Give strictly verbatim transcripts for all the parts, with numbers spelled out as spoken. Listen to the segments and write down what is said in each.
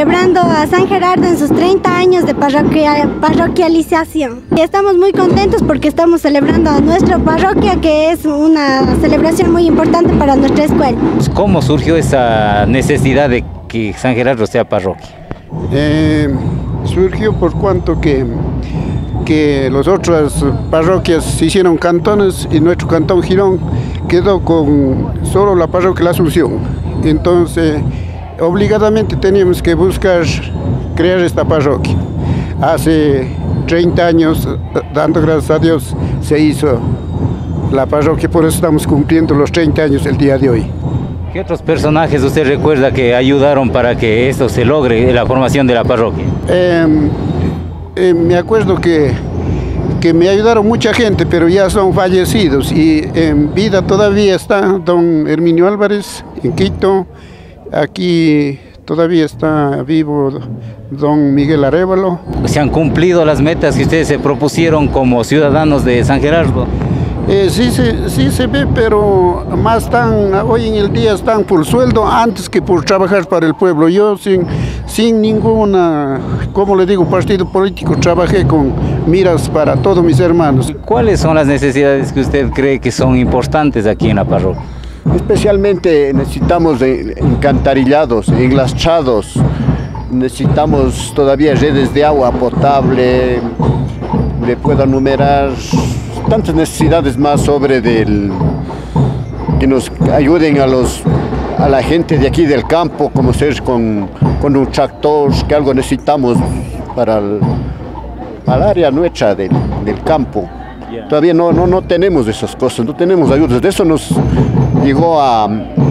celebrando a San Gerardo en sus treinta años de parroquia, parroquialización. Y estamos muy contentos porque estamos celebrando a nuestra parroquia, que es una celebración muy importante para nuestra escuela. ¿Cómo surgió esa necesidad de que San Gerardo sea parroquia? Eh, surgió por cuanto que, que las otras parroquias se hicieron cantones y nuestro cantón Girón quedó con solo la parroquia La Asunción. Entonces, obligadamente teníamos que buscar crear esta parroquia. Hace treinta años, dando gracias a Dios, se hizo la parroquia, por eso estamos cumpliendo los treinta años el día de hoy. ¿Qué otros personajes usted recuerda que ayudaron para que esto se logre, la formación de la parroquia? Eh, eh, me acuerdo que, que me ayudaron mucha gente, pero ya son fallecidos, y en vida todavía está don Herminio Álvarez en Quito. Aquí todavía está vivo don Miguel Arévalo. ¿Se han cumplido las metas que ustedes se propusieron como ciudadanos de San Gerardo? Eh, sí, sí, sí se ve, pero más están, hoy en el día están por sueldo antes que por trabajar para el pueblo. Yo sin, sin ninguna, como le digo, partido político, trabajé con miras para todos mis hermanos. ¿Cuáles son las necesidades que usted cree que son importantes aquí en la parroquia? Especialmente necesitamos encantarillados, enlachados, necesitamos todavía redes de agua potable, le puedo enumerar tantas necesidades más sobre del, que nos ayuden a, los, a la gente de aquí del campo, como ser con, con un tractor, que algo necesitamos para el, para el área nuestra del, del campo. Yeah. Todavía no, no, no tenemos esas cosas, no tenemos ayudas. De eso nos llegó a,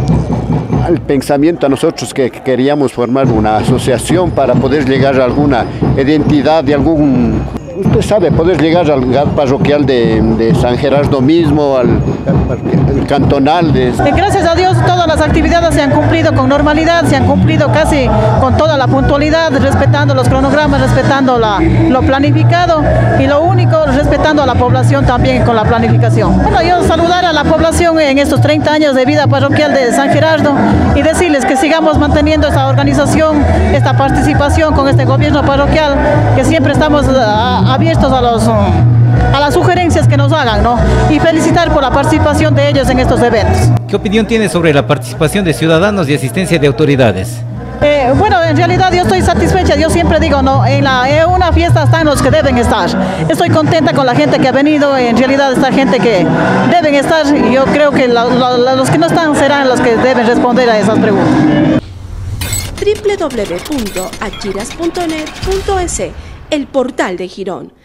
al pensamiento a nosotros que queríamos formar una asociación para poder llegar a alguna identidad de algún... Usted sabe, poder llegar al parroquial de, de San Gerardo mismo, al, al, al cantonal. De... Gracias a Dios todas las actividades se han cumplido con normalidad, se han cumplido casi con toda la puntualidad, respetando los cronogramas, respetando la, lo planificado, y lo único, respetando a la población también con la planificación. Bueno, yo saludar a la población en estos treinta años de vida parroquial de San Gerardo y decirles que sigamos manteniendo esta organización, esta participación con este gobierno parroquial, que siempre estamos a, abiertos a, los, a las sugerencias que nos hagan, ¿no? Y felicitar por la participación de ellos en estos eventos. ¿Qué opinión tiene sobre la participación de ciudadanos y asistencia de autoridades? Eh, bueno, en realidad yo estoy satisfecha, yo siempre digo, no, en, la, en una fiesta están los que deben estar. Estoy contenta con la gente que ha venido, en realidad esta gente que deben estar, y yo creo que la, la, los que no están serán los que deben responder a esas preguntas. doble u doble u doble u punto achiras punto net punto es, el portal de Girón.